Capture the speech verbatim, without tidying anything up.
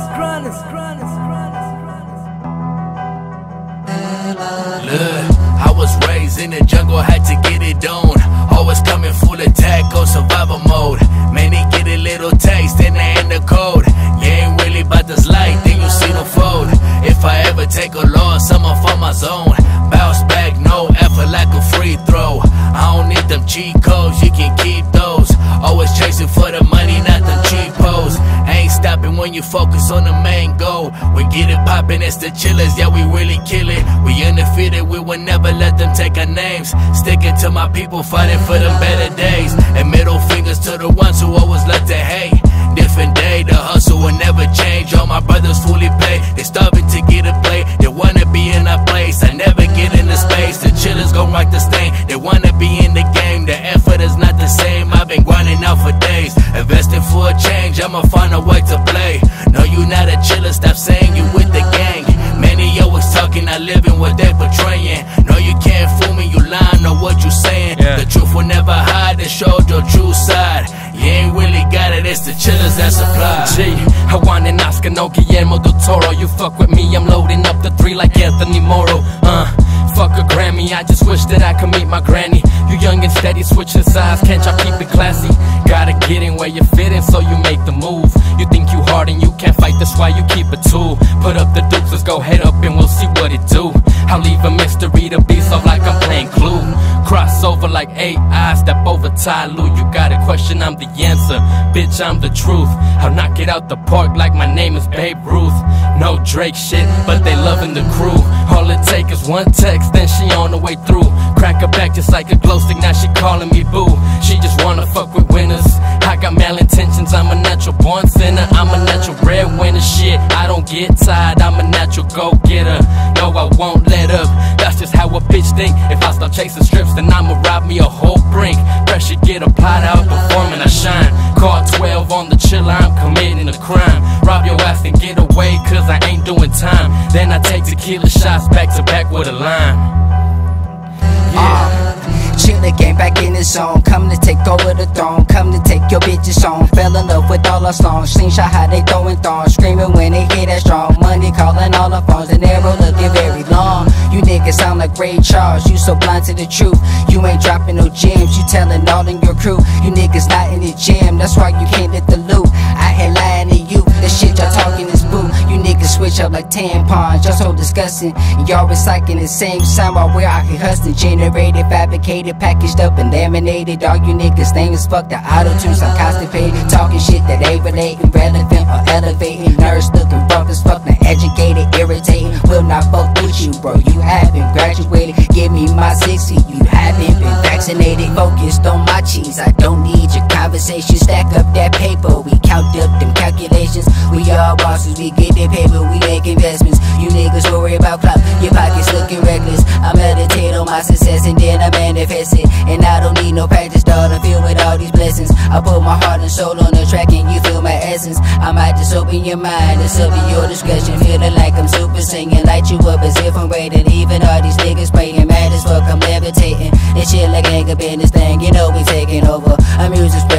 Look, I was raised in the jungle, had to get it on. Always coming full attack on survival mode. Many get a little taste and they in the code. You ain't really about this life, then you see the fold. If I ever take a loss, I'ma find my zone. Bounce back, no effort like a free throw. I don't need them cheat codes, you can keep those. Always chasing for the money, not them cheapos. Ain't stopping when you focus on the main goal. We get it poppin', it's the chillers, yeah we really kill it. We undefeated, we will never let them take our names. Sticking to my people, fighting for them better days. And middle fingers to the ones who always love to hate. Different day, the hustle will never change. All my brothers fully play, they starving to get a play. They wanna be in our place, I never get in the space. The chillers gon' rock the stain, they wanna be in the game. The effort is not the same, I've been grinding out for days. Investing for a change, I'ma find a way to play. No, you not a chiller, stop saying you with the gang. Many always talking, I live in what they portraying. No, you can't fool me, you lying, know what you saying. Yeah. The truth will never hide, it showed your true side. You ain't really got it, it's the chillers that supply. G, I want an Oscar, no Guillermo del Toro. You fuck with me, I'm loading up the three like Anthony Morrow. Uh, fuck a Grammy, I just wish that I could meet my granny. You young and steady, switching sides, can't y'all keep it classy? Gotta get in where you fit in, so you make the move. You think you hard and you can't fight, that's why you keep a tool. Put up the dukes, let's go head up and we'll see what it do. I'll leave a mystery to be so like I'm playing Clue. Cross over like A I, step over Ty Lue. You got a question, I'm the answer. Bitch, I'm the truth. I'll knock it out the park like my name is Babe Ruth. No Drake shit, but they loving the crew. All it take is one text, then she on the way through. Crack her back just like a glow stick, now she calling me boo. She just wanna fuck with winners. I got malintentions, I'm a natural born sinner. I'm a natural breadwinner, shit, I don't get tired. I'm a natural go-getter, no I won't let up. That's just how a bitch think. If I start chasing strips, then I'ma rob me a whole brink. Pressure get applied, I outperform and I shine. Call twelve on the chiller, I'm committing a crime. Rob your ass and get away, cause I ain't doing time. Then I take tequila shots back to back with a lime. Yeah. Uh. Chiller gang back in the zone, come to take over the throne, come to take your bitches home. Fell in love with all our songs, slingshot how they throwing thorns, screaming when they hear that strong. Money calling all our phones, and arrow looking very long. You niggas sound like Ray Charles, you so blind to the truth. You ain't dropping no gems, you telling all in your crew. You niggas not in the gym, that's why you can't hit the loot. I had lying to you, the shit y'all talking is boo. You niggas switch up like tampons, y'all so disgusting. Y'all recycling the same sound while we're out here hustling. Generated, fabricated, packaged up and laminated. All you niggas names fuck the auto-tunes, I'm constipated. Talking shit that ain't relating, relevant or elevating. Nerds looking rough as fuck, not educated, irritating. Will not fuck with you, bro, you haven't graduated. Give me my sixty, you haven't been vaccinated. Focused on my cheese, I don't need your conversation. Stack up that paper, we count up them calculations. We all bosses, we get the paper, we make investments. You niggas worry about clout, your pockets looking reckless. I meditate on my success and then I manifest it. And I don't need no practice, dog, I'm filled with all these blessings. I put my heart and soul on the track and you feel my essence. I might just open your mind, it's up to your discretion. Feeling like I'm super singing, light you up as if I'm rated. Even all these niggas praying, mad as fuck, I'm levitating. This shit like ain't a business thing, you know we taking over. I'm music